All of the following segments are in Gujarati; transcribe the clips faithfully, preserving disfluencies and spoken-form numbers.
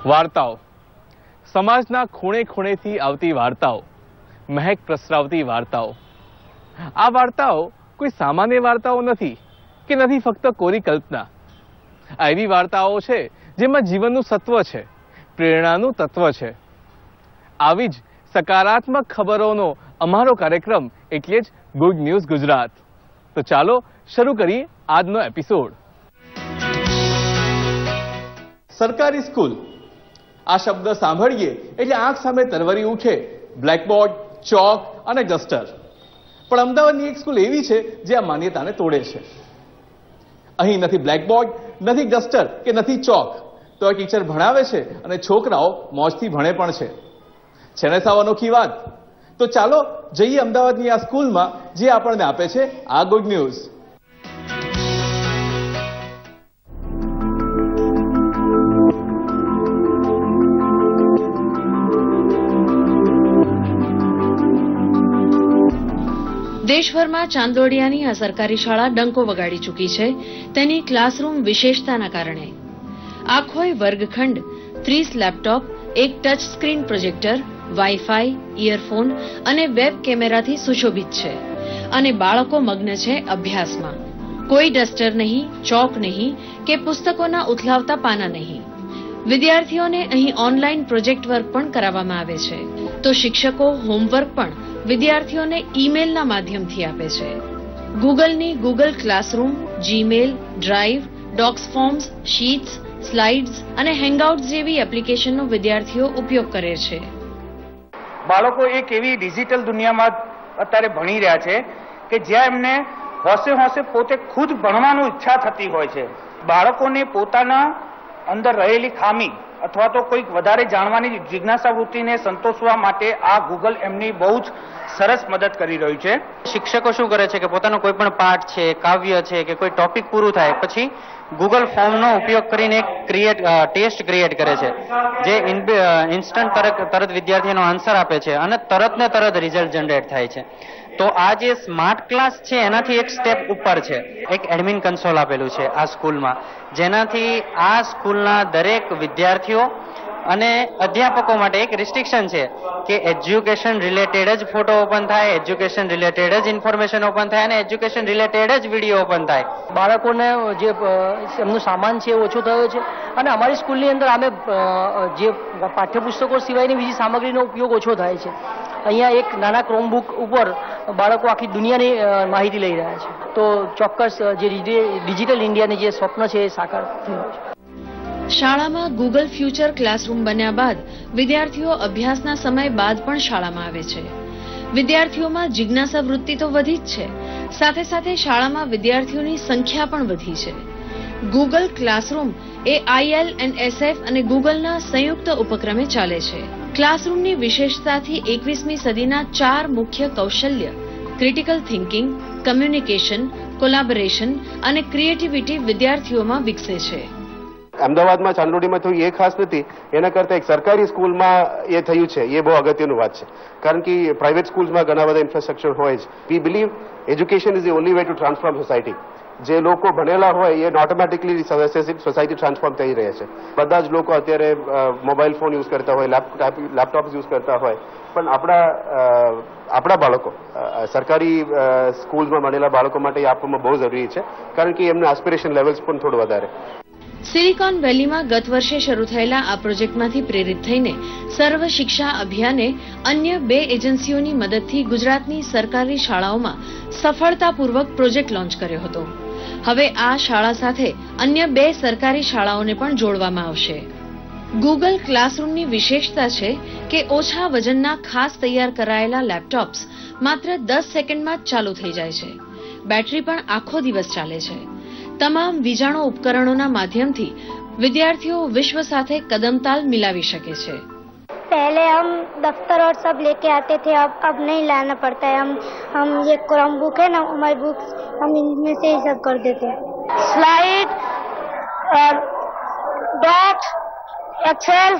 વાર્તાઓ, સમાજના ખૂણે ખૂણેથી આવતી વાર્તાઓ, મહેક પ્રસરાવતી વાર્તાઓ. આ વાર્તાઓ કોઈ સામાન્ય વાર્તાઓ નથી કે નથી ફક્ત કોરી કલ્પના. આ એવી વાર્તાઓ છે જેમાં જીવનનું સત્વ છે, પ્રેરણાનું તત્વ છે. આવી જ સકારાત્મક ખબરોનો અમારો કાર્યક્રમ એટલે જ ગુડ ન્યૂઝ ગુજરાત. તો ચાલો શરૂ કરીએ આજનો એપિસોડ. સરકારી સ્કૂલ, આ શબ્દ સાંભળીએ એટલે આંખ સામે તરવરી ઉઠે બ્લેકબોર્ડ, ચોક અને ડસ્ટર. પણ અમદાવાદની એક સ્કૂલ એવી છે જે આ માન્યતાને તોડે છે. અહીં નથી બ્લેકબોર્ડ, નથી ડસ્ટર કે નથી ચોક, તો ટીચર ભણાવે છે અને છોકરાઓ મોજથી ભણે પણ છે. છે ને સાવ અનોખી વાત? તો ચાલો જઈએ અમદાવાદની આ સ્કૂલમાં જે આપણને આપે છે આ ગુડ ન્યૂઝ. દેશભરમાં ચાંદોડિયાની આ સરકારી શાળા ડંકો વગાડી ચૂકી છે તેની ક્લાસરૂમ વિશેષતાના કારણે. આખોય વર્ગખંડ ત્રીસ લેપટોપ, એક touch screen projector, wifi, earphone અને વેબ કેમેરાથી સુશોભિત છે અને બાળકો મગ્ન છે અભ્યાસમાં. કોઈ ડસ્ટર નહીં, ચોક નહીં કે પુસ્તકોના ઉથલાવતા પાના નહીં. વિદ્યાર્થીઓને અહીં ઓનલાઈન પ્રોજેક્ટ વર્ક પણ કરાવવામાં આવે છે, તો શિક્ષકો હોમવર્ક પણ વિદ્યાર્થીઓને ઈમેલના માધ્યમથી આપે છે. ગૂગલની Google Classroom, Gmail, Drive, Docs Forms, Sheets, Slides અને હેંગઆઉટ્સ જેવી એપ્લિકેશનનો વિદ્યાર્થીઓ ઉપયોગ કરે છે. બાળકો એક એવી ડિજિટલ દુનિયામાં અત્યારે ભણી રહ્યા છે કે જ્યાં એમને હોશે હોશે પોતે ખુદ ભણવાનું ઈચ્છા થતી હોય છે. બાળકોને પોતાના અંદર રહેલી ખામી અથવા તો કોઈક વધારે જાણવાની જિજ્ઞાસા વૃત્તિને સંતોષવા માટે આ ગૂગલ એમની બહુ જ સરસ મદદ કરી રહ્યું છે. શિક્ષકો શું કરે છે કે પોતાનો કોઈ પણ પાઠ છે, કાવ્ય છે કે કોઈ ટોપિક પૂરું થાય પછી ગૂગલ ફોર્મનો ઉપયોગ કરીને એક ક્રિએટ ટેસ્ટ ક્રિએટ કરે છે જે ઇન્સ્ટન્ટ તરત વિદ્યાર્થીનો આન્સર આપે છે અને તરત ને તરત રિઝલ્ટ જનરેટ થાય છે. તો આ જે સ્માર્ટ ક્લાસ છે એનાથી એક સ્ટેપ ઉપર છે. એક એડમિન કન્સોલ આપેલું છે આ સ્કૂલમાં, જેનાથી આ સ્કૂલના દરેક વિદ્યાર્થીઓ અને અધ્યાપકો માટે એક રિસ્ટ્રિક્શન છે કે એજ્યુકેશન રિલેટેડ જ ફોટો ઓપન થાય, એજ્યુકેશન રિલેટેડ જ ઇન્ફોર્મેશન ઓપન થાય અને એજ્યુકેશન રિલેટેડ જ વિડીયો ઓપન થાય. બાળકોને જે એમનું સામાન છે એ ઓછો થયો છે અને અમારી સ્કૂલની અંદર અમે જે પાઠ્યપુસ્તકો સિવાયની બીજી સામગ્રીનો ઉપયોગ ઓછો થાય છે. અહીંયા એક નાના ક્રોમબુક ઉપર બાળકો આખી દુનિયાની માહિતી લઈ રહ્યા છે. તો ચોક્કસ જે ડિજિટલ ઇન્ડિયાની જે સ્વપ્ન છે એ સાકાર થયું છે. શાળામાં ગૂગલ ફ્યુચર ક્લાસરૂમ બન્યા બાદ વિદ્યાર્થીઓ અભ્યાસના સમય બાદ પણ શાળામાં આવે છે. વિદ્યાર્થીઓમાં જિજ્ઞાસા વૃત્તિ તો વધી જ છે, સાથે સાથે શાળામાં વિદ્યાર્થીઓની સંખ્યા પણ વધી છે. ગૂગલ ક્લાસરૂમ એ આઈએલ એન્ડ એસએફ અને ગૂગલના સંયુક્ત ઉપક્રમે ચાલે છે. ક્લાસરૂમની વિશેષતાથી એકવીસમી સદીના ચાર મુખ્ય કૌશલ્ય ક્રિટિકલ થિંકિંગ, કમ્યુનિકેશન, કોલાબોરેશન અને ક્રિએટિવિટી વિદ્યાર્થીઓમાં વિકસે છે. અમદાવાદમાં ચાંદોડીમાં થયું એ ખાસ નથી, એના કરતાં એક સરકારી સ્કૂલમાં એ થયું છે એ બહુ અગત્યનું વાત છે. કારણ કે પ્રાઇવેટ સ્કૂલ્સમાં ઘણા બધા ઇન્ફ્રાસ્ટ્રક્ચર હોય છે. We believe education is the only way to transform society. જે લોકો ભણેલા હોય એ ઓટોમેટિકલી સોસાયટી ટ્રાન્સફોર્મ થઈ રહ્યા છે. બધા જ લોકો અત્યારે મોબાઈલ ફોન યુઝ કરતા હોય, લેપટોપ યુઝ કરતા હોય, પણ આપણા આપણા બાળકો સરકારી સ્કૂલમાં ભણેલા બાળકો માટે આપવામાં બહુ જરૂરી છે, કારણ કે એમના એસ્પિરેશન લેવલ્સ પણ થોડું વધારે. સિલિકોન વેલીમાં ગત વર્ષે શરૂ થયેલા આ પ્રોજેક્ટમાંથી પ્રેરિત થઈને સર્વ શિક્ષા અભિયાને અન્ય બે એજન્સીઓની મદદથી ગુજરાતની સરકારી શાળાઓમાં સફળતાપૂર્વક પ્રોજેક્ટ લોન્ચ કર્યો હતો. હવે આ શાળા સાથે અન્ય બે સરકારી શાળાઓને પણ જોડવામાં આવશે. ગૂગલ ક્લાસરૂમની વિશેષતા છે કે ઓછા વજનના ખાસ તૈયાર કરાયેલા લેપટોપ્સ માત્ર દસ સેકન્ડમાં જ ચાલુ થઈ જાય છે. બેટરી પણ આખો દિવસ ચાલે છે. તમામ વીજાણુ ઉપકરણોના માધ્યમથી વિદ્યાર્થીઓ વિશ્વ સાથે કદમતાલ મિલાવી શકે છે. पहले हम दफ्तर और सब लेके आते थे, अब अब नहीं लाना पड़ता है. हम हम ये क्रोम बुक है ना, हमारी बुक्स हम इनमें से ही सब कर देते हैं. स्लाइड और डॉक्स, एक्सेल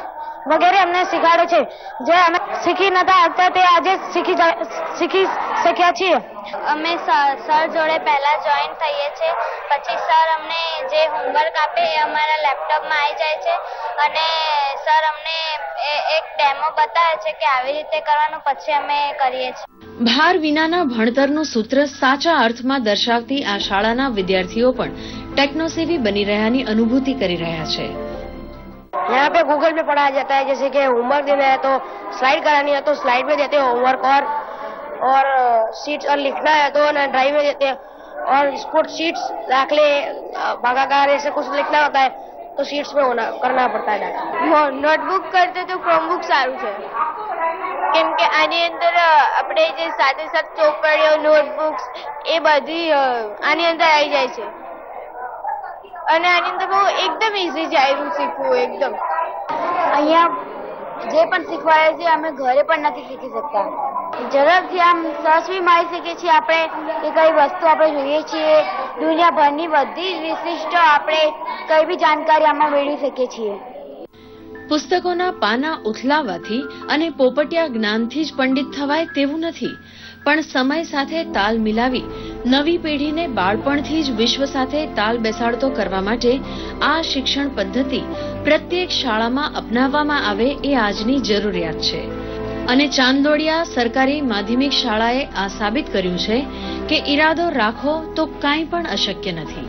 વગેરે અમને શીખવાડે છે. જે અમે શીખી નતા શકતા તે આજે શીખી શીખી શક્યા છીએ. અમે સર જોડે પહેલા જોઈન થઈએ છીએ, પછી સર અમને જે હોમવર્ક આપે એ અમારા લેપટોપમાં આવી જાય છે અને સર અમને એક ડેમો બતાવે છે કે આવી રીતે કરવાનું, પછી અમે કરીએ છીએ. ભાર વિનાના ભણતરનું સૂત્ર સાચા અર્થમાં દર્શાવતી આ શાળાના વિદ્યાર્થીઓ પણ ટેકનોસેવી બની રહ્યાની અનુભૂતિ કરી રહ્યા છે. यहाँ पे गूगल पे पढ़ाया जाता है, जैसे कि होमवर्क देना है तो स्लाइड करानी है तो स्लाइड में देते हैं होमवर्क, और और शीट्स और लिखना है तो ड्राइव में देते हैं, और स्पोर्ट शीट्स दाखले भागाकार ऐसे कुछ लिखना होता है तो शीट्स में होना करना पड़ता है. નોટબુક કરતે તો ક્રોમબુક સારું છે, કેમ કે આની અંદર આપણે જે સાથે સાથે ચોપડીઓ, નોટબુક્સ એ બધી આની અંદર આવી જાય છે અને આની અંદર બહુ એકદમ ઇઝી છે આયરું શીખવું એકદમ. અહીંયા જે પણ શીખવાડે છે અમે ઘરે પણ નથી શીખી શકતા. ઝડપથી આમ સર્ચ બી મારી શકીએ છીએ આપણે કે કઈ વસ્તુ આપણે જોઈએ છીએ. દુનિયાભરની બધી જ વિશિષ્ટ આપણે કઈ બી જાણકારી આમાં મેળવી શકીએ છીએ. પુસ્તકોના પાના ઉથલાવવાથી અને પોપટિયા જ્ઞાનથી જ પંડિત થવાય તેવું નથી, પણ સમય સાથે તાલ મિલાવી નવી પેઢીને બાળપણથી જ વિશ્વ સાથે તાલ બેસાડતો કરવા માટે આ શિક્ષણ પદ્ધતિ પ્રત્યેક શાળામાં અપનાવવામાં આવે એ આજની જરૂરિયાત છે. અને ચાંદલોડિયા સરકારી માધ્યમિક શાળાએ આ સાબિત કર્યું છે કે ઈરાદો રાખો તો કાંઈ પણ અશક્ય નથી.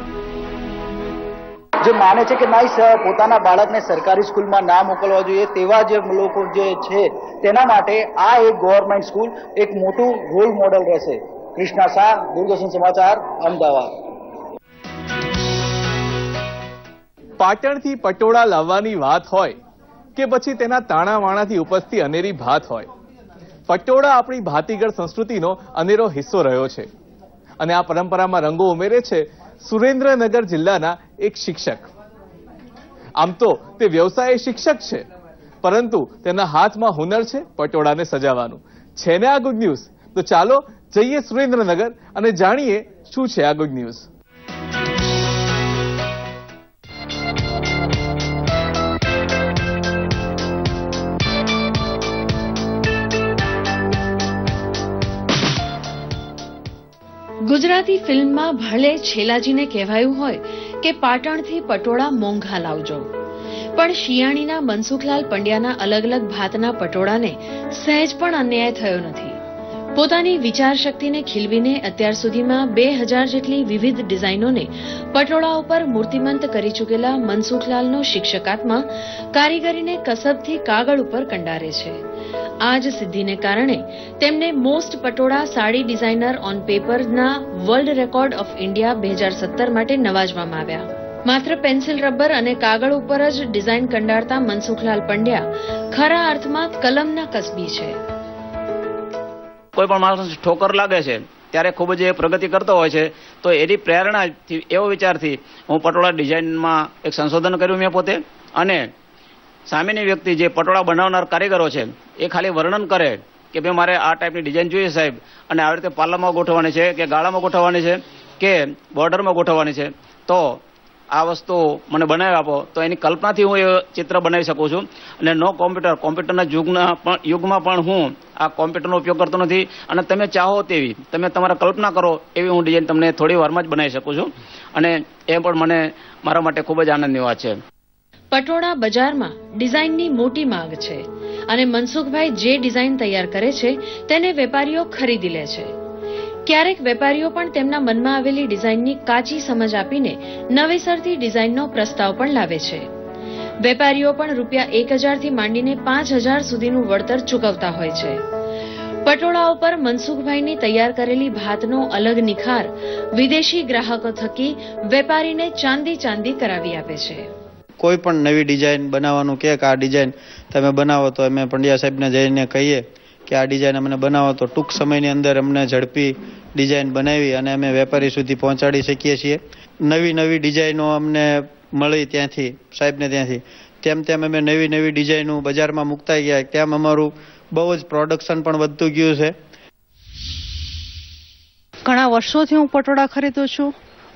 જે માને છે કે નહીં પોતાના બાળકને સરકારી સ્કૂલમાં ના મોકલવા જોઈએ તેવા જે લોકો જે છે તેના માટે આ એક ગવર્મેન્ટ સ્કૂલ એક મોટું રોલ મોડેલ રહેશે. કૃષ્ણા શાહ, દૂરદર્શન સમાચાર, અમદાવાદ. પાટણથી પટોળા લાવવાની વાત હોય કે પછી તેના તાણાવાણાથી ઉપજતી અનેરી ભાત હોય, પટોળા આપણી ભાતીગળ સંસ્કૃતિનો અનેરો હિસ્સો રહ્યો છે. અને આ પરંપરામાં રંગો ઉમેરે છે સુરેન્દ્રનગર જિલ્લાના એક શિક્ષક. આમ તો તે વ્યવસાય શિક્ષક છે, પરંતુ તેના હાથમાં હુનર છે પટોળાને સજાવવાનું. છે ને આ ગુડ ન્યૂઝ? તો ચાલો જઈએ સુરેન્દ્રનગર અને જાણીએ શું છે આ ગુડ ન્યૂઝ. ગુજરાતી ફિલ્મમાં ભલે છેલાજીને કહેવાયું હોય કે પાટણથી પટોળા મોંઘા લાવજો, પણ શિયાળીના મનસુખલાલ પંડ્યાના અલગ અલગ ભાતના પટોળાને સહેજ પણ અન્યાય થયો નથી. પોતાની વિચારશક્તિને ખીલવીને અત્યાર સુધીમાં બે હજાર જેટલી વિવિધ ડિઝાઇનોને પટોળા ઉપર મૂર્તિમંત કરી ચૂકેલા મનસુખલાલનો શિક્ષકાત્મા કારીગરીને કસબથી કાગળ ઉપર કંડારે છે. આ જ સિદ્ધિને કારણે તેમને most patola sari designer on પેપરના વર્લ્ડ રેકોર્ડ ઓફ ઇન્ડિયા બે હજાર સત્તર માટે નવાજવામાં આવ્યા. માત્ર પેન્સિલ રબર અને કાગળ ઉપર જ ડિઝાઇન કંડારતા મનસુખલાલ પંડ્યા ખરા અર્થમાં કલમના કસબી છે. કોઈ પણ માણસ ઠોકર લાગે છે ત્યારે ખૂબ જ પ્રગતિ કરતો હોય છે, તો એની પ્રેરણાથી એવો વિચારથી હું પટોળા ડિઝાઇનમાં એક સંશોધન કર્યું મેં પોતે. અને સામેની વ્યક્તિ જે પટોળા બનાવનાર કારીગરો છે એ ખાલી વર્ણન કરે કે ભાઈ મારે આ ટાઈપની ડિઝાઇન જોઈએ સાહેબ, અને આવી રીતે પાર્લરમાં ગોઠવવાની છે કે ગાળામાં ગોઠવવાની છે કે બોર્ડરમાં ગોઠવવાની છે, તો આ વસ્તુ મને બનાવી આપો, તો એની કલ્પનાથી હું એ ચિત્ર બનાવી શકું છું. અને નો કોમ્પ્યુટર કોમ્પ્યુટરના યુગના પણ યુગમાં પણ હું આ કોમ્પ્યુટરનો ઉપયોગ કરતો નથી, અને તમે ચાહો તેવી તમે તમારા કલ્પના કરો એવી હું ડિઝાઇન તમને થોડી વારમાં જ બનાવી શકું છું. અને એ પણ મને મારા માટે ખૂબ જ આનંદની વાત છે. પટોળા બજારમાં ડિઝાઇનની મોટી માંગ છે અને મનસુખભાઈ જે ડિઝાઇન તૈયાર કરે છે તેને વેપારીઓ ખરીદી લે છે. ક્યારેક વેપારીઓ પણ તેમના મનમાં આવેલી ડિઝાઇનની કાચી સમજ આપીને નવેસરથી ડિઝાઇનનો પ્રસ્તાવ પણ લાવે છે. વેપારીઓ પણ રૂપિયા એક હજારથી માંડીને પાંચ હજાર સુધીનું વળતર ચૂકવતા હોય છે. પટોળા ઉપર મનસુખભાઈની તૈયાર કરેલી ભાતનો અલગ નિખાર વિદેશી ગ્રાહકો થકી વેપારીને ચાંદી ચાંદી કરાવી આપે છે. કોઈ પણ નવી ડિઝાઇન બનાવવાનું કે આ ડિઝાઇન તમે બનાવો તો અમે પંડ્યા સાહેબને જઈને કહીએ કે આ ડિઝાઇન અમને બનાવો, તો ટૂંક સમયની અંદર અમને ઝડપી ડિઝાઇન બનાવી અને અમે વેપારી સુધી પહોંચાડી શકીએ છીએ. નવી નવી ડિઝાઇનો અમને મળી ત્યાંથી સાહેબને ત્યાંથી, તેમ તેમ અમે નવી નવી ડિઝાઇનો બજારમાં મૂકતા ગયા, તેમ અમારું બહુ જ પ્રોડક્શન પણ વધતું ગયું છે. ઘણા વર્ષોથી હું પટોળા ખરીદું છું.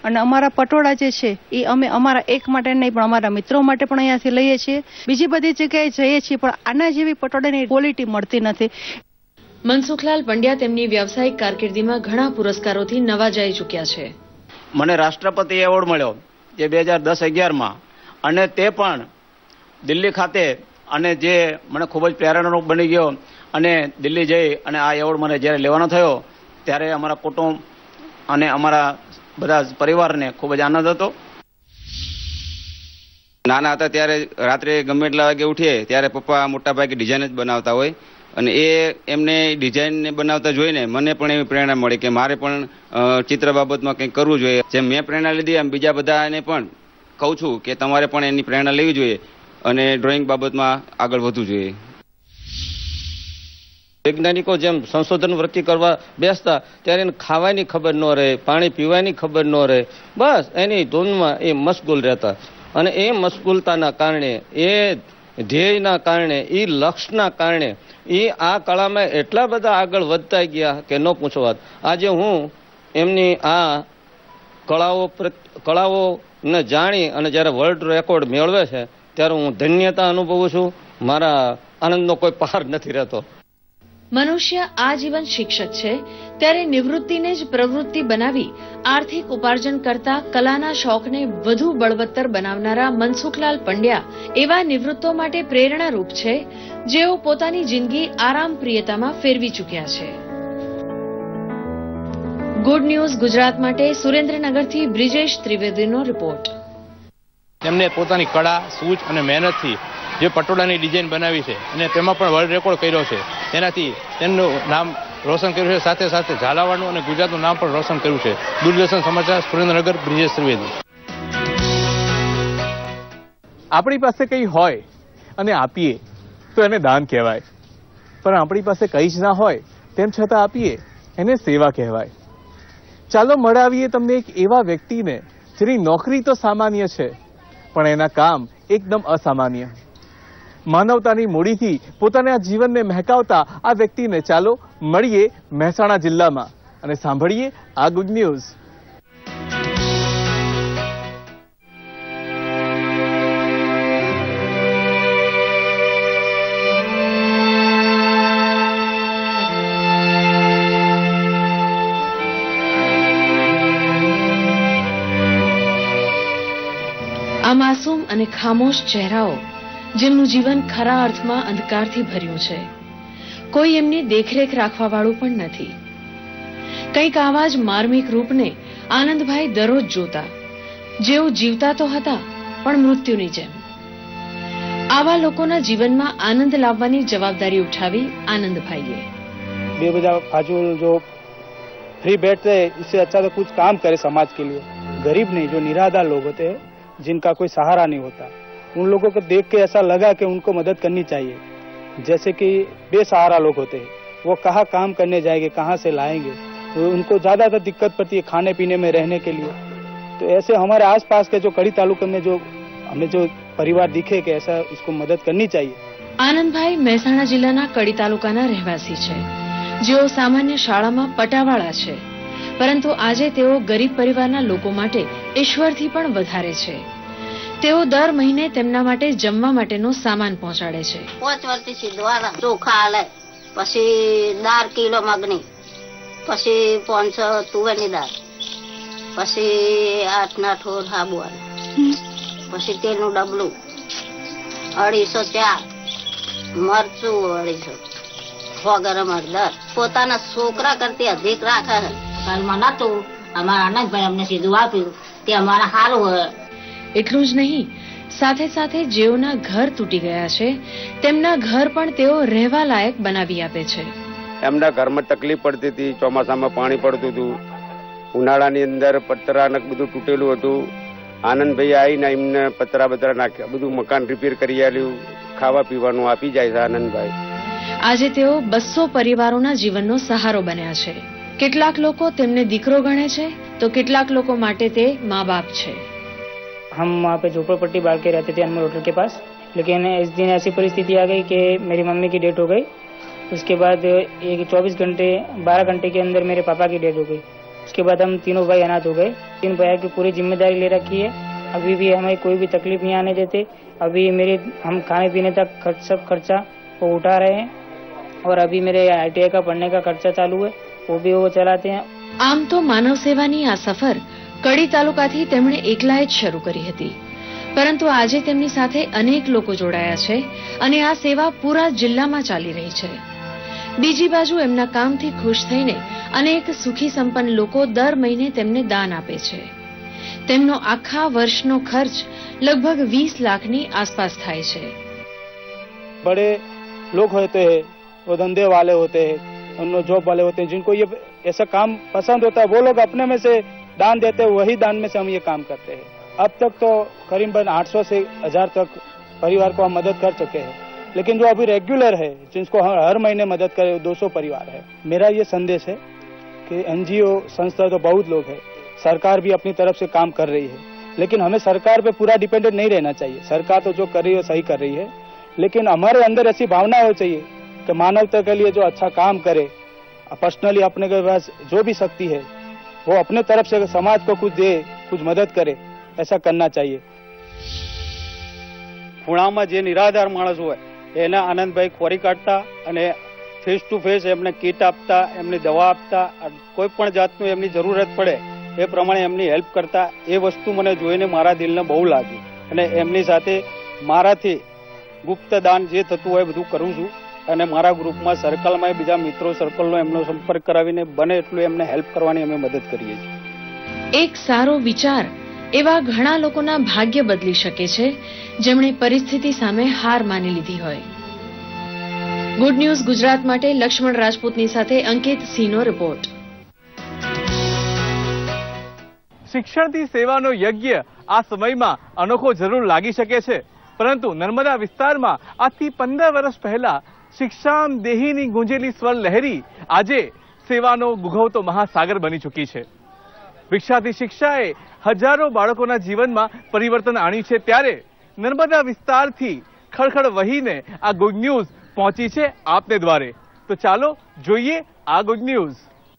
અને અમારા પટોળા જે છે એ અમે અમારા એક માટે નહીં પણ અમારા મિત્રો માટે પણ અહીંયાથી લઈએ છીએ. બીજી બધી જગ્યાએ જઈએ છીએ પણ આના જેવી પટોળાની ક્વોલિટી મળતી નથી. મનસુખલાલ પંડ્યા તેમની વ્યાવસાયિક કારકિર્દીમાં ઘણા પુરસ્કારોથી નવાજાઈ ચૂક્યા છે. મને રાષ્ટ્રપતિ એવોર્ડ મળ્યો જે બે હજાર દસ અગિયારમાં, અને તે પણ દિલ્હી ખાતે, અને જે મને ખૂબ જ પ્રેરણારૂપ બની ગયો. અને દિલ્હી જઈ અને આ એવોર્ડ મને જ્યારે લેવાનો થયો ત્યારે અમારા કુટુંબ અને અમારા બધા પરિવારને ખૂબ જ આનંદ હતો. નાના હતા ત્યારે રાત્રે ગમે એટલા વાગે ઉઠીએ ત્યારે પપ્પા મોટા ભાગે ડિઝાઇન જ બનાવતા હોય, અને એ એમને ડિઝાઇન બનાવતા જોઈને મને પણ એવી પ્રેરણા મળી કે મારે પણ ચિત્ર બાબતમાં કંઈક કરવું જોઈએ. જેમ મેં પ્રેરણા લીધી એમ બીજા બધાને પણ કહું છું કે તમારે પણ એની પ્રેરણા લેવી જોઈએ અને ડ્રોઈંગ બાબતમાં આગળ વધવું જોઈએ. વૈજ્ઞાનિકો જેમ સંશોધન વૃત્તિ કરવા બેસતા ત્યારે એને ખાવાની ખબર ન રહે, પાણી પીવાની ખબર ન રહે, બસ એની ધૂનમાં એ મશગુલ રહેતા. અને એ મશગુલતાના કારણે, એ ધ્યેયના કારણે, એ લક્ષ્યના કારણે એ આ કળામાં એટલા બધા આગળ વધતા ગયા કે ન પૂછો વાત. આજે હું એમની આ કળાઓ કળાઓને જાણી અને જ્યારે વર્લ્ડ રેકોર્ડ મેળવે છે ત્યારે હું ધન્યતા અનુભવું છું. મારા આનંદનો કોઈ પાર નથી રહેતો. મનુષ્ય આજીવન શિક્ષક છે, ત્યારે નિવૃત્તિને જ પ્રવૃત્તિ બનાવી આર્થિક ઉપાર્જન કરતા કલાના શોખને વધુ બળવત્તર બનાવનારા મનસુખલાલ પંડ્યા એવા નિવૃત્તો માટે પ્રેરણારૂપ છે જેઓ પોતાની જિંદગી આરામ પ્રિયતામાં ફેરવી ચૂક્યા છે. ગુડ ન્યૂઝ ગુજરાત માટે સુરેન્દ્રનગરથી બ્રિજેશ ત્રિવેદીનો રિપોર્ટ. તેમને પોતાની કળા, સૂઝ અને મહેનતથી જે પટોળાની ડિઝાઇન બનાવી છે અને તેમાં પણ વર્લ્ડ રેકોર્ડ કર્યો છે, તેનાથી તેમનું નામ રોશન કર્યું છે. સાથે સાથે ઝાલાવાડનું અને ગુજરાતનું નામ પણ રોશન કર્યું છે. દૂરદર્શન સમાચાર, સુરેન્દ્રનગર, બ્રિજેશ ત્રિવેદી. આપણી પાસે કંઈ હોય અને આપીએ તો એને દાન કહેવાય, પણ આપણી પાસે કંઈ જ ના હોય તેમ છતાં આપીએ એને સેવા કહેવાય. ચાલો મળાવીએ તમને એક એવા વ્યક્તિને જેની નોકરી તો સામાન્ય છે પણ એના કામ એકદમ અસામાન્ય. માનવતાની મૂડીથી પોતાના જીવનને મહેકાવતા આ વ્યક્તિને ચાલો મળીએ મહેસાણા જિલ્લામાં અને સાંભળીએ આ ગુડ ન્યૂઝ. આ માસૂમ અને ખામોશ ચહેરાઓ જેમનું જીવન ખરા અર્થમાં અંધકારથી ભર્યું છે. કોઈ એમની દેખરેખ રાખવા વાળું પણ નથી. કંઈક આવા જ માર્મિક રૂપને આનંદભાઈ દરરોજ જોતા, જેઓ જીવતા તો હતા પણ મૃત્યુની જેમ. આવા લોકોના જીવનમાં આનંદ લાવવાની જવાબદારી ઉઠાવી આનંદભાઈએ. बेवजह फाजूल जो फ्री बैठते हैं इससे अच्छा तो कुछ काम करे समाज के लिए. गरीब नहीं, जो निराधार लोग होते हैं जिनका कोई सहारा नहीं होता, उन लोगों को देख के ऐसा लगा कि उनको मदद करनी चाहिए. जैसे कि बेसहारा लोग होते हैं, वो कहाँ काम करने जाएंगे, कहाँ से लाएंगे, तो उनको ज्यादातर दिक्कत पड़ती है खाने पीने में, रहने के लिए. तो ऐसे हमारे आसपास के जो कड़ी तालुका में जो हमें जो परिवार दिखे कि ऐसा इसको मदद करनी चाहिए. આનંદભાઈ મહેસાણા જિલ્લાના કડી તાલુકાના રહેવાસી છે, જેઓ સામાન્ય શાળામાં પટાવાળા છે, પરંતુ આજે તેઓ ગરીબ પરિવારના લોકો માટે ઈશ્વરથી પણ વધારે છે. તેઓ દર મહિને તેમના માટે જમવા માટેનો સામાન પહોંચાડે છે. પાંચ વર્ષથી સીધવાળા ચોખા આલે, પછી દાળ કિલો મગની, પછી પાંચસો તુવેરની દાળ, પછી આઠ ના ઠોર સાબુ આલે, પછી તેલનું ડબલું, અઢીસો ચા, મરચું અઢીસો, સો ગરમ હળદર. પોતાના છોકરા કરતી અધિક રાખે. ઘરમાં નતું, અમારા આનંદભાઈ અમને સીધું આપ્યું તે અમારા સારું હોય. એટલું જ નહીં, સાથે સાથે જેઓના ઘર તૂટી ગયા છે તેમના ઘર પણ તેઓ રહેવા લાયક બનાવી આપે છે. એમના ઘરમાં તકલીફ પડતી હતી, ચોમાસામાં પાણી પડતું હતું, ઉનાળાની અંદર પતરા ને બધું તૂટેલું હતું. આનંદભાઈ આવીને એમને પતરા બતરા નાખ્યા, બધું મકાન રિપેર કરી આલ્યું, ખાવા પીવાનું આપી જાય છે આનંદભાઈ. આજે તેઓ બસો પરિવારોના જીવનનો સહારો બન્યા છે. કેટલાક લોકો તેમને દીકરો ગણે છે તો કેટલાક લોકો માટે તે મા બાપ છે. हम वहाँ पे झोपड़पट्टी बांध के रहते थे अनमोल होटल के पास, लेकिन इस दिन ऐसी परिस्थिति आ गई कि मेरी मम्मी की डेथ हो गई. उसके बाद एक चौबीस घंटे बारह घंटे के अंदर मेरे पापा की डेथ हो गई. उसके बाद हम तीनों भाई अनाथ हो गए. इन भैया की पूरी जिम्मेदारी ले रखी है। अभी भी हमें कोई भी तकलीफ नहीं आने देते। अभी मेरे हम खाने पीने तक खर्च सब खर्चा वो उठा रहे हैं और अभी मेरे आई टी आई का पढ़ने का खर्चा चालू है, वो भी वो चलाते हैं। આમ તો માનવ સેવાની આ સફર કડી તાલુકાથી તેમણે એકલાએ જ શરૂ કરી હતી, પરંતુ આજે તેમની સાથે અનેક લોકો જોડાયા છે અને આ સેવા પૂરા જિલ્લામાં ચાલી રહી છે. બીજી બાજુ એમના કામથી ખુશ થઈને અનેક સુખી સંપન્ન લોકો દર મહિને તેમને દાન આપે છે. તેમનો આખા વર્ષનો ખર્ચ લગભગ વીસ લાખની આસપાસ થાય છે. बड़े लोग होते हैं, वो धंधे वाले होते हैं, उन जॉब वाले होते हैं, जिनको ये ऐसा काम पसंद होता है, वो लोग अपने में से दान देते हैं, वही दान में से हम ये काम करते हैं. अब तक तो करीबन आठ सौ से हजार तक परिवार को हम मदद कर चुके हैं, लेकिन जो अभी रेगुलर है, जिनको हर महीने मदद करे, दो सौ परिवार है. मेरा ये संदेश है कि एनजीओ संस्था तो बहुत लोग है, सरकार भी अपनी तरफ से काम कर रही है, लेकिन हमें सरकार पे पूरा डिपेंडेंट नहीं रहना चाहिए. सरकार तो जो कर रही है सही कर रही है, लेकिन हमारे अंदर ऐसी भावना हो चाहिए कि मानवता के लिए जो अच्छा काम करे, पर्सनली अपने के पास जो भी शक्ति है वो अपने तरफ से समाज को कुछ दे, कुछ मदद करे, ऐसा करना चाहिए. ખૂણામાં જે નિરાધાર માણસ હોય એને આનંદભાઈ ખોરી કાઢતા અને ફેસ ટુ ફેસ એમને કીટ આપતા, એમની દવા આપતા, કોઈ પણ જાતનું એમની જરૂરત પડે એ પ્રમાણે એમની હેલ્પ કરતા. એ વસ્તુ મને જોઈને મારા દિલને બહુ લાગી અને એમની સાથે મારાથી ગુપ્ત દાન જે થતું હોય બધું કરું છું અને મારા ગ્રુપમાં સર્કલમાં બીજા મિત્રો સર્કલનો એમનો સંપર્ક કરાવીને બને એટલું એમને હેલ્પ કરવાની અમે મદદ કરીએ છીએ. એક સારો વિચાર એવા ઘણા લોકોના ભાગ્ય બદલી શકે છે જેમણે પરિસ્થિતિ સામે હાર માની લીધી હોય. ગુડ ન્યૂઝ ગુજરાત માટે લક્ષ્મણ રાજપૂતની સાથે અંકિત સિંહનો રિપોર્ટ. શિક્ષણથી સેવાનો યજ્ઞ આ સમયમાં અનોખો જરૂર લાગી શકે છે, પરંતુ નર્મદા વિસ્તારમાં આજથી પંદર વર્ષ પહેલા શિક્ષામ દેહીની ગુંજેલી સ્વર લહેરી આજે સેવાનો ગુઘવતો મહાસાગર બની ચૂકી છે. વિક્ષાથી શિક્ષાએ હજારો બાળકોના જીવનમાં પરિવર્તન આણ્યું છે, ત્યારે નર્મદા વિસ્તારથી ખળખળ વહીને આ ગુડ ન્યૂઝ પહોંચી છે આપને દ્વારે. તો ચાલો જોઈએ આ ગુડ ન્યૂઝ.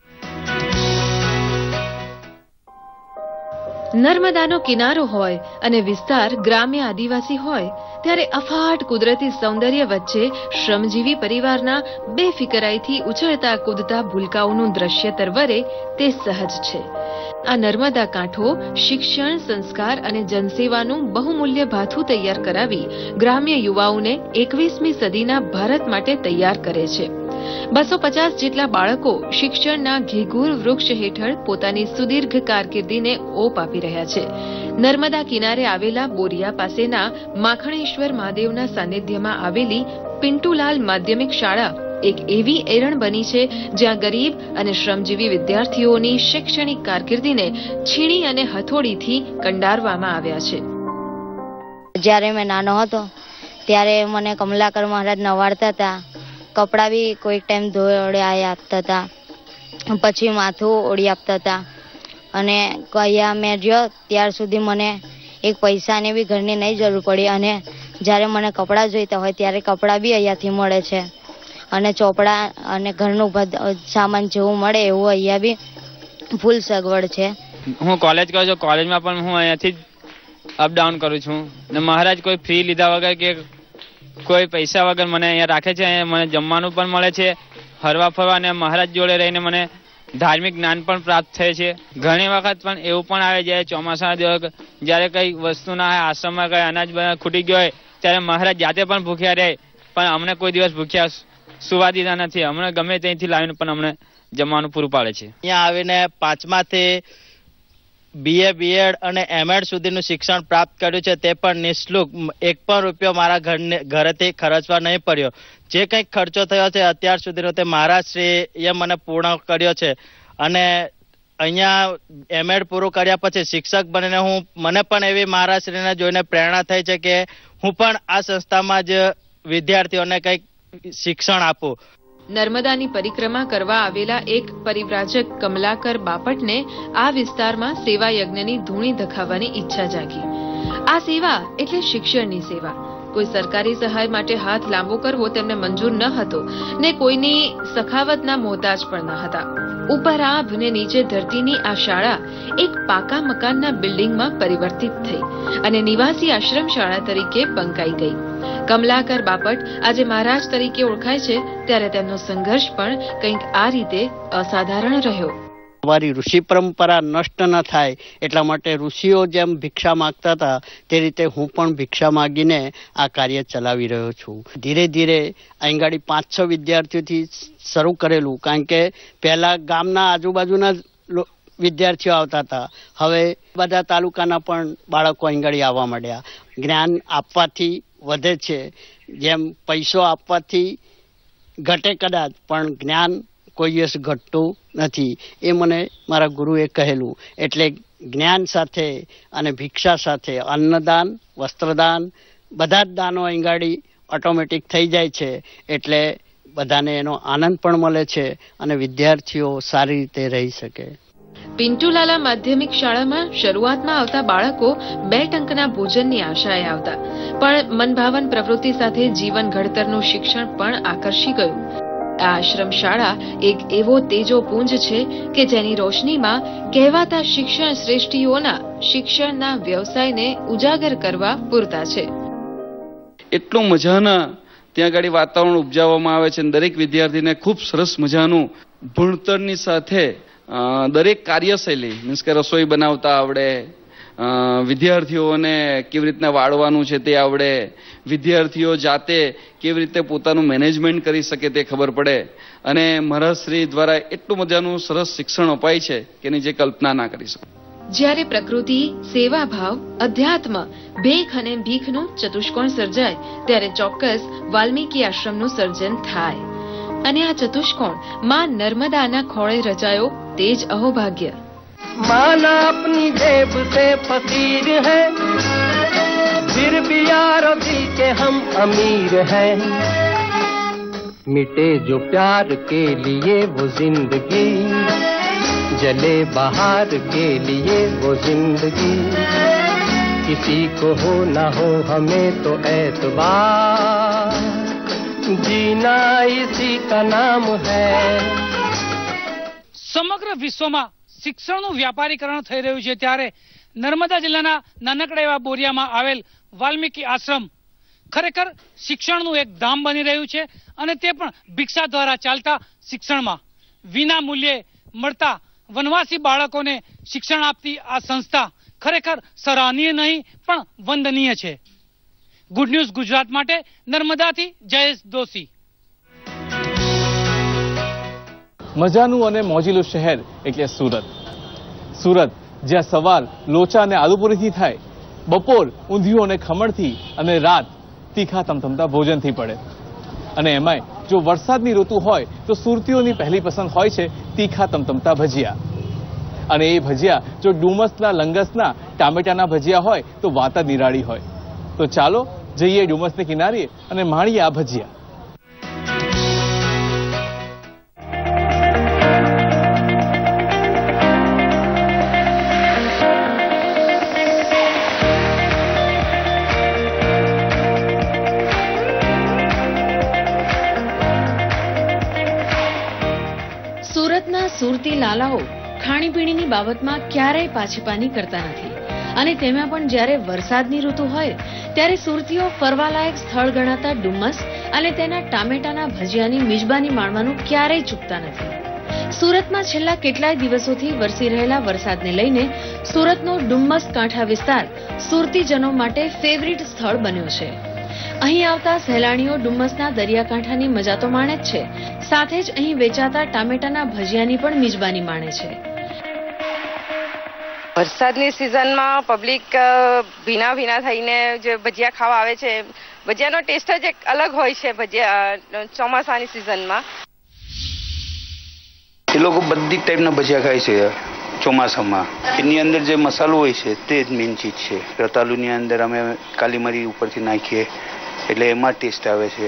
નર્મદાનો કિનારો હોય અને વિસ્તાર ગ્રામ્ય આદિવાસી હોય ત્યારે અફાટ કુદરતી સૌંદર્ય વચ્ચે શ્રમજીવી પરિવારના બેફિકરાઈથી ઉછળતા કૂદતા ભૂલકાઓનું દ્રશ્ય તરવરે તે સહજ છે. આ નર્મદા કાંઠો શિક્ષણ, સંસ્કાર અને જનસેવાનું બહુમૂલ્ય ભાથું તૈયાર કરાવી ગ્રામ્ય યુવાઓને એકવીસમી સદીના ભારત માટે તૈયાર કરે છે. બસો પચાસ જેટલા બાળકો શિક્ષણના ઘેઘૂર વૃક્ષ હેઠળ પોતાની સુદીર્ઘ કારકિર્દીને ઓપ આપી રહ્યા છે. નર્મદા કિનારે આવેલા બોરિયા પાસેના માખણેશ્વર મહાદેવના સાનિધ્યમાં આવેલી પિન્ટુલાલ માધ્યમિક શાળા એક એવી એરણ બની છે જ્યાં ગરીબ અને શ્રમજીવી વિદ્યાર્થીઓની શૈક્ષણિક કારકિર્દીને છીણી અને હથોડીથી કંડારવામાં આવ્યા છે. જ્યારે મેં નાનો હતો ત્યારે મને કમલાકર મહારાજ નવાડતા હતા. કપડાં બી કોઈક ટાઈમ ધોળાઈ આપતા હતા, પછી માથું ઓળી આપતા હતા. અને કયા મેં રહ્યો ત્યાર સુધી મને એક પૈસાની બી ઘરની નહીં જરૂર પડી, અને જ્યારે મને કપડાં જોઈતા હોય ત્યારે કપડાં બી અહીંયાથી મળે છે, અને ચોપડા અને ઘરનું સામાન જેવું મળે એવું અહીંયા બી ફૂલ સગવડ છે. હું કોલેજ કરું છું, કોલેજમાં પણ હું અહીંયાથી જ અપડાઉન કરું છું. ને મહારાજ કોઈ ફી લીધા વગર કે કોઈ પૈસા વગર મને અહીંયા રાખે છે. મને જમવાનું પણ મળે છે, ફરવા ફરવા, અને મહારાજ જોડે રહીને મને ધાર્મિક જ્ઞાન પણ પ્રાપ્ત થાય છે. ઘણી વખત પણ એવું પણ આવે જાય ચોમાસાના દિવસ જ્યારે કઈ વસ્તુ ના હોય, આશ્રમમાં કઈ અનાજ ખૂટી ગયો હોય ત્યારે મહારાજ જાતે પણ ભૂખ્યા રહે, પણ અમને કોઈ દિવસ ભૂખ્યા સુવા દીધા નથી. અમને ગમે ત્યાંથી લાવીને પણ અમને જમવાનું પૂરું પાડે છે. અહીંયા આવીને પાંચમાથી બીએ, બીએડ અને એમએડ સુધીનું શિક્ષણ પ્રાપ્ત કર્યું છે, તે પણ નિઃશુલ્ક. એક પણ રૂપિયો મારા ઘરને ઘરેથી ખર્ચવા નહીં પડ્યો. જે કંઈક ખર્ચો થયો છે અત્યાર સુધીનો તે મહારાજશ્રીએ મને પૂર્ણ કર્યો છે. અને અહીંયા એમએડ પૂરું કર્યા પછી શિક્ષક બનીને હું મને પણ એવી મહારાજશ્રીને જોઈને પ્રેરણા થઈ છે કે હું પણ આ સંસ્થામાં જ વિદ્યાર્થીઓને કંઈક શિક્ષણ આપું. નર્મદાની પરિક્રમા કરવા આવેલા એક પરિવ્રાજક કમલાકર બાપટને આ વિસ્તારમાં સેવા યજ્ઞની ધૂણી ધખાવવાની ઈચ્છા જાગી. આ સેવા એટલે શિક્ષણની સેવા. કોઈ સરકારી સહાય માટે હાથ લાંબો કરવો તેમને મંજૂર ન હતો ને કોઈની સખાવતના મોહતાજ પણ ન હતા. ઉપર આભ ને નીચે ધરતીની આ શાળા એક પાકા મકાનના બિલ્ડિંગમાં પરિવર્તિત થઈ અને નિવાસી આશ્રમ શાળા તરીકે બંકાઈ ગઈ. કમલાકર બાપટ આજે મહારાજ તરીકે ઓળખાય છે, ત્યારે તેમનો સંઘર્ષ પણ કંઈક આ રીતે અસાધારણ રહ્યો. અમારી ઋષિ પરંપરા નષ્ટ ન થાય એટલા માટે ઋષિઓ જેમ ભિક્ષા માંગતા હતા તે રીતે હું પણ ભિક્ષા માંગીને આ કાર્ય ચલાવી રહ્યો છું. ધીરે ધીરે અહીં પાંચ છ વિદ્યાર્થીઓથી શરૂ કરેલું, કારણ કે પહેલા ગામના આજુબાજુના વિદ્યાર્થીઓ આવતા હતા, હવે બધા તાલુકાના પણ બાળકો અહીં આવવા માંડ્યા. જ્ઞાન આપવાથી વધે છે, જેમ પૈસો આપવાથી ઘટે કદાચ, પણ જ્ઞાન કોઈ દિવસ ઘટતું નથી. એ મને મારા ગુરુએ કહેલું. એટલે જ્ઞાન સાથે અને ભિક્ષા સાથે અન્નદાન, વસ્ત્રદાન, બધા જ દાનો અહીંગાડી ઓટોમેટિક થઈ જાય છે. એટલે બધાને એનો આનંદ પણ મળે છે અને વિદ્યાર્થીઓ સારી રીતે રહી શકે. પિન્ટુલાલા માધ્યમિક શાળામાં શરૂઆતમાં આવતા બાળકો બે ટંકના ભોજનની આશાએ આવતા, પણ મનભાવન પ્રવૃત્તિ સાથે જીવન ઘડતરનું શિક્ષણ પણ આકર્ષી ગયું. આ આશ્રમ શાળા એક એવો તેજોપુંજ છે કે જેની રોશનીમાં કહેવાતા શિક્ષણ શ્રેષ્ઠીઓના શિક્ષણના વ્યવસાયને ઉજાગર કરવા પૂરતા છે. એટલું મજાના ત્યાં આગળ વાતાવરણ ઉપજાવવામાં આવે છે. દરેક વિદ્યાર્થીને ખૂબ સરસ મજાનું ભણતરની સાથે દરેક કાર્યશૈલી, મીન્સ કે રસોઈ બનાવતા આવડે, વિદ્યાર્થીઓને કેવી રીતના વાળવાનું છે તે આવડે, વિદ્યાર્થીઓ જાતે કેવી રીતે પોતાનું મેનેજમેન્ટ કરી શકે તે ખબર પડે. અને મહારાજશ્રી દ્વારા એટલું મજાનું સરસ શિક્ષણ અપાય છે કે એની જે કલ્પના ના કરી શકે. જ્યારે પ્રકૃતિ, સેવાભાવ, અધ્યાત્મ, ભેખ અને ભીખનું ચતુષ્કોણ સર્જાય ત્યારે ચોક્કસ વાલ્મીકી આશ્રમનું સર્જન થાય. અને આ ચતુષ્કોણ માં નર્મદાના ખોળે રચાયો તે જ અહોભાગ્ય. माना अपनी जेब से फकीर है, फिर भी यारों भी के हम अमीर हैं. मिटे जो प्यार के लिए वो जिंदगी, जले बहार के लिए वो जिंदगी. किसी को हो ना हो हमें तो एतबार, जीना इसी का नाम है. સમગ્ર વિશ્વમાં શિક્ષણનું વ્યાપારીકરણ થઈ રહ્યું છે, ત્યારે નર્મદા જિલ્લાના નાનકડા એવા બોરિયામાં આવેલ વાલ્મીકી આશ્રમ ખરેખર શિક્ષણનું એક ધામ બની રહ્યું છે. અને તે પણ ભિક્ષા દ્વારા ચાલતા શિક્ષણમાં વિના મૂલ્યે મળતા વનવાસી બાળકોને શિક્ષણ આપતી આ સંસ્થા ખરેખર સરાહનીય નહીં પણ વંદનીય છે. ગુડ ન્યૂઝ ગુજરાત માટે નર્મદાથી જયેશ દોશી. મજાનું અને મોજીલું શહેર એટલે સુરત. સુરત જ્યાં સવાર લોચા અને આલુપુરીથી થાય, બપોર ઊંધિયું અને ખમણથી, અને રાત તીખા તમતમતા ભોજનથી પડે. અને એમાંય જો વરસાદની ઋતુ હોય તો સુરતીઓની પહેલી પસંદ હોય છે તીખા તમતમતા ભજીયા. અને એ ભજીયા જો ડુમસના લંગસના ટામેટાના ભજીયા હોય તો વાત જ નિરાળી હોય. તો ચાલો જઈએ ડુમસને કિનારે અને માણીએ આ ભજીયા. સુરતના સુરતી લાલાઓ ખાણીપીણીની બાબતમાં ક્યારેય પાછીપાની કરતા નથી. અને તેમાં પણ જ્યારે વરસાદની ઋતુ હોય ત્યારે સુરતીઓ ફરવાલાયક સ્થળ ગણાતા ડુમસ અને તેના ટામેટાના ભજીયાની મિજબાની માણવાનું ક્યારેય ચૂકતા નથી. સુરતમાં છેલ્લા કેટલાય દિવસોથી વરસી રહેલા વરસાદને લઈને સુરતનો ડુમ્મસ કાંઠા વિસ્તાર સુરતીજનો માટે ફેવરિટ સ્થળ બન્યો છે. અહીં આવતા સહેલાણીઓ ડુમ્મસના દરિયાકાંઠાની મજા તો માણે જ છે, સાથે જ અહીં વેચાતા ટામેટાના ભજીયાની પણ મિજબાની માણે છે. વરસાદની સિઝનમાં પબ્લિક ભીના ભીના થઈને જે ભજીયા ખાવા આવે છે, ભજીયાનો ટેસ્ટ જ એક અલગ હોય છે. ભજીયા ચોમાસાની સિઝનમાં એ લોકો બધી ટાઈપના ભજીયા ખાય છે ચોમાસામાં. એની અંદર જે મસાલો હોય છે તે જ મેઇન ચીજ છે. રતાલુની અંદર અમે કાલી મરી ઉપરથી નાખીએ એટલે એમાં ટેસ્ટ આવે છે.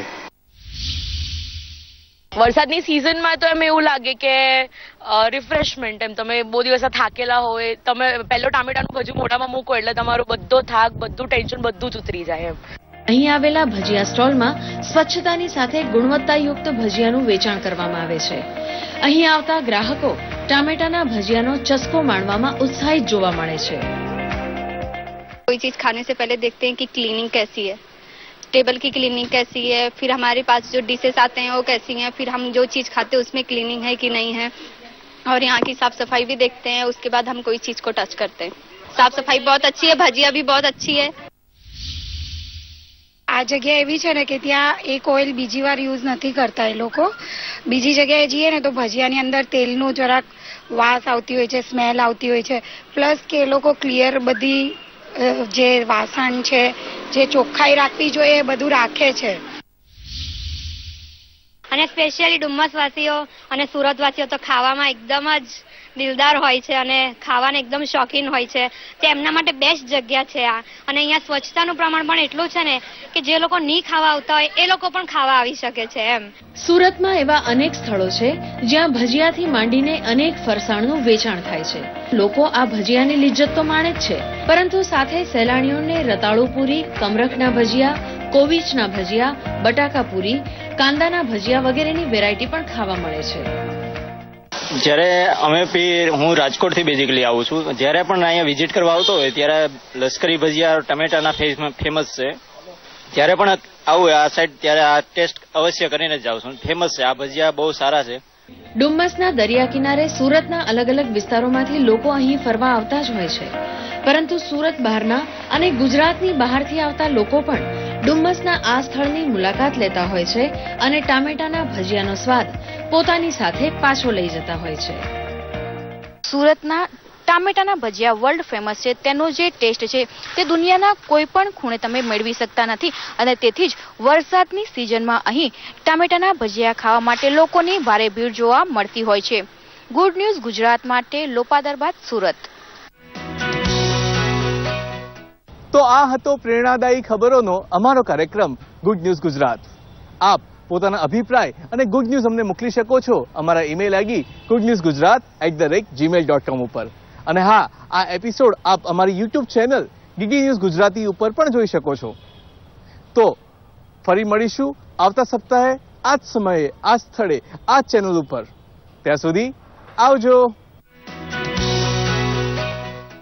વરસાદની સિઝનમાં તો એમ એવું લાગે કે રિફ્રેશમેન્ટ, એમ તમે બહુ દિવસ થાકેલા હોય, તમે પહેલો ટામેટાનું ભજુ મોઢામાં મૂકો એટલે તમારો બધો થાક, બધું ટેન્શન બધું જ ઉતરી જાય. એમ અહીં આવેલા ભજીયા સ્ટોલમાં સ્વચ્છતાની સાથે ગુણવત્તાયુક્ત ભજીયાનું વેચાણ કરવામાં આવે છે. અહીં આવતા ગ્રાહકો ટામેટાના ભજીયાનો ચસ્કો માણવામાં उत्साहित જોવા મળે છે. कोई चीज खाने से पहले देखते हैं कि क्लीनिंग कैसी है, टेबल की क्लीनिंग कैसी है, फिर हमारे पास जो डिशेस आते हैं वो कैसी हैं, फिर हम जो चीज खाते हैं उसमें क्लीनिंग है कि नहीं है, और यहाँ की साफ सफाई भी देखते हैं. उसके बाद हम कोई चीज को टच करते हैं. साफ सफाई बहुत अच्छी है, भजिया भी बहुत अच्छी है. આ જગ્યા એવી છે ને કે ત્યાં એક ઓઇલ બીજી વાર યુઝ નથી કરતા એ લોકો. બીજી જગ્યાએ જઈએ ને તો ભજીયાની અંદર તેલનું જરાક વાસ આવતી હોય છે, સ્મેલ આવતી હોય છે. પ્લસ કે એ લોકો ક્લિયર બધી જે વાસણ છે, જે ચોખ્ખાઈ રાખવી જોઈએ એ બધું રાખે છે. અને સ્પેશિયલી ડુમ્મસવાસીઓ અને સુરતવાસીઓ તો ખાવામાં એકદમ જ દિલદાર હોય છે અને ખાવાના એકદમ શોખીન હોય છે. તે એમના માટે બેસ્ટ જગ્યા છે આ. અને અહીંયા સ્વચ્છતાનું પ્રમાણ પણ એટલું છે ને કે જે લોકો નહીં ખાવા આવતા હોય એ લોકો પણ ખાવા આવી શકે છે એમ. સુરતમાં એવા અનેક સ્થળો છે જ્યાં ભજીયાથી માંડીને અનેક ફરસાણનું વેચાણ થાય છે. લોકો આ ભજીયાની લિજ્જત તો માણે જ છે, પરંતુ સાથે સહેલાણીઓને રતાળુ પૂરી, કમરખના ભજીયા, કોવીચના ભજીયા, બટાકા પૂરી, કાંદાના ભજીયા વગેરેની વેરાયટી પણ ખાવા મળે છે. જ્યારે અમે પી હું રાજકોટથી બેઝિકલી આવું છું. જ્યારે પણ અહીંયા વિઝિટ કરવા આવતો હોય ત્યારે લશ્કરી ભજીયા ટમેટાના ફેમસ છે. જ્યારે પણ આવું આ સાઈડ ત્યારે આ ટેસ્ટ અવશ્ય કરીને જ જાઉં છું. ફેમસ છે, આ ભજીયા બહુ સારા છે. ડુમ્મસના દરિયા કિનારે સુરતના અલગ અલગ વિસ્તારોમાંથી લોકો અહીં ફરવા આવતા જ હોય છે, પરંતુ સુરત બહારના અને ગુજરાતની બહારથી આવતા લોકો પણ ડુમ્મસના આ સ્થળની મુલાકાત લેતા હોય છે અને ટામેટાના ભજીયાનો સ્વાદ પોતાની સાથે પાછો લઈ જતા હોય છે. સુરતના ટામેટાના ભજીયા વર્લ્ડ ફેમસ છે. તેનો જે ટેસ્ટ છે તે દુનિયાના કોઈ પણ ખૂણે તમે મેળવી શકતા નથી, અને તેથી જ વરસાદની સિઝનમાં અહીં ટામેટાના ભજીયા ખાવા માટે લોકોની ભારે ભીડ જોવા મળતી હોય છે. ગુડ ન્યૂઝ ગુજરાત માટે લોપાદરબાદ, સુરત. તો આ હતો પ્રેરણાદાયી ખબરોનો અમારો કાર્યક્રમ ગુડ ન્યૂઝ ગુજરાત. આપ પોતાના અભિપ્રાય અને ગુડ ન્યૂઝ અમને મોકલી શકો છો અમારા email ID good news Gujarat at the rate Gmail dot com ઉપર. અને હા, આ એપિસોડ આપ અમારી YouTube channel DD News Gujarati ઉપર પણ જોઈ શકો છો. તો ફરી મળીશું આવતા સપ્તાહે આ જ સમયે, આ જ સ્થળે, આ જ ચેનલ ઉપર. ત્યાં સુધી આવજો.